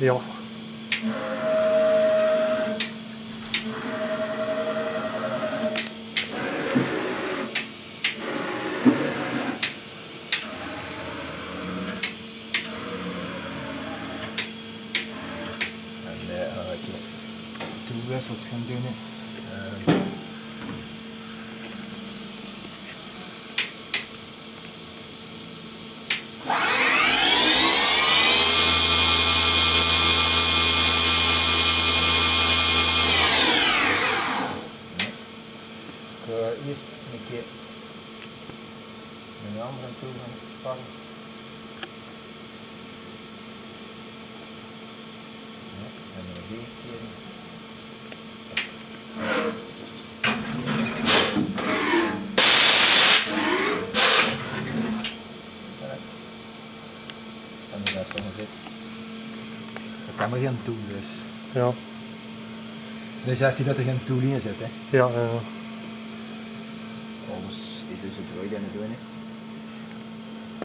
Ja. Toewissels gaan doen. Eerst een keer met de andere toe gaan pakken. Ja, en dan weer een keer. En dan gaat het gewoon zitten. Dat kan maar geen tool dus. Ja. Nu zegt hij dat er geen tool in zit, hè? Ja, Alles is dus het rode aan het doen, hè.